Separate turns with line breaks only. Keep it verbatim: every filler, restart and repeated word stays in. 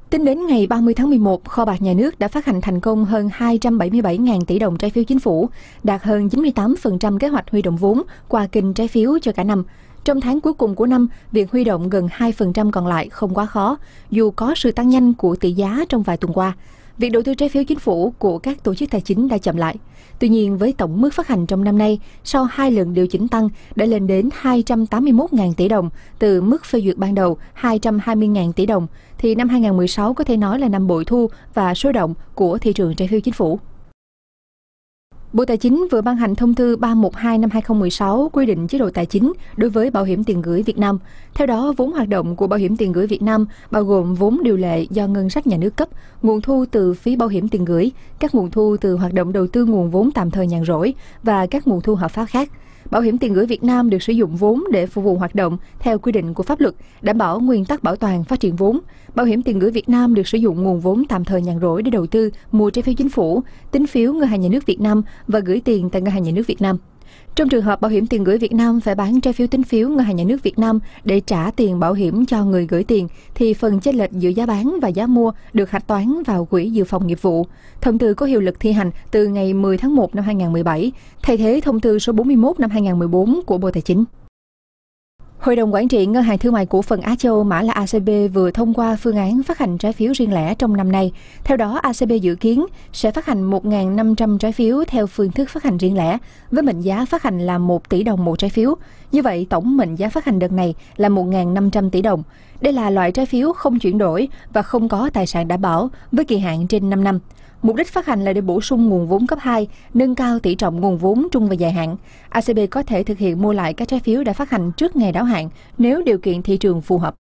Tính đến ngày ba mươi tháng mười một, kho bạc nhà nước đã phát hành thành công hơn hai trăm bảy mươi bảy nghìn tỷ đồng trái phiếu chính phủ, đạt hơn chín mươi tám phần trăm kế hoạch huy động vốn qua kênh trái phiếu cho cả năm. Trong tháng cuối cùng của năm, việc huy động gần hai phần trăm còn lại không quá khó, dù có sự tăng nhanh của tỷ giá trong vài tuần qua. Việc đầu tư trái phiếu chính phủ của các tổ chức tài chính đã chậm lại. Tuy nhiên, với tổng mức phát hành trong năm nay, sau hai lần điều chỉnh tăng đã lên đến hai trăm tám mươi mốt nghìn tỷ đồng từ mức phê duyệt ban đầu hai trăm hai mươi nghìn tỷ đồng, thì năm hai nghìn không trăm mười sáu có thể nói là năm bội thu và sôi động của thị trường trái phiếu chính phủ. Bộ Tài chính vừa ban hành thông tư ba trăm mười hai năm hai nghìn không trăm mười sáu quy định chế độ tài chính đối với Bảo hiểm tiền gửi Việt Nam. Theo đó, vốn hoạt động của Bảo hiểm tiền gửi Việt Nam bao gồm vốn điều lệ do ngân sách nhà nước cấp, nguồn thu từ phí bảo hiểm tiền gửi, các nguồn thu từ hoạt động đầu tư nguồn vốn tạm thời nhàn rỗi và các nguồn thu hợp pháp khác. Bảo hiểm tiền gửi Việt Nam được sử dụng vốn để phục vụ hoạt động theo quy định của pháp luật, đảm bảo nguyên tắc bảo toàn phát triển vốn. Bảo hiểm tiền gửi Việt Nam được sử dụng nguồn vốn tạm thời nhàn rỗi để đầu tư, mua trái phiếu chính phủ, tín phiếu Ngân hàng Nhà nước Việt Nam và gửi tiền tại Ngân hàng Nhà nước Việt Nam. Trong trường hợp Bảo hiểm tiền gửi Việt Nam phải bán trái phiếu tín phiếu Ngân hàng Nhà nước Việt Nam để trả tiền bảo hiểm cho người gửi tiền, thì phần chênh lệch giữa giá bán và giá mua được hạch toán vào quỹ dự phòng nghiệp vụ. Thông tư có hiệu lực thi hành từ ngày mười tháng một năm hai nghìn không trăm mười bảy, thay thế thông tư số bốn mươi mốt năm hai nghìn không trăm mười bốn của Bộ Tài chính. Hội đồng Quản trị Ngân hàng Thương mại Cổ phần Á Châu mã là a xê bê vừa thông qua phương án phát hành trái phiếu riêng lẻ trong năm nay. Theo đó, a xê bê dự kiến sẽ phát hành một nghìn năm trăm trái phiếu theo phương thức phát hành riêng lẻ, với mệnh giá phát hành là một tỷ đồng một trái phiếu. Như vậy, tổng mệnh giá phát hành đợt này là một nghìn năm trăm tỷ đồng. Đây là loại trái phiếu không chuyển đổi và không có tài sản đảm bảo, với kỳ hạn trên năm năm. Mục đích phát hành là để bổ sung nguồn vốn cấp hai, nâng cao tỷ trọng nguồn vốn trung và dài hạn. a xê bê có thể thực hiện mua lại các trái phiếu đã phát hành trước ngày đáo hạn nếu điều kiện thị trường phù hợp.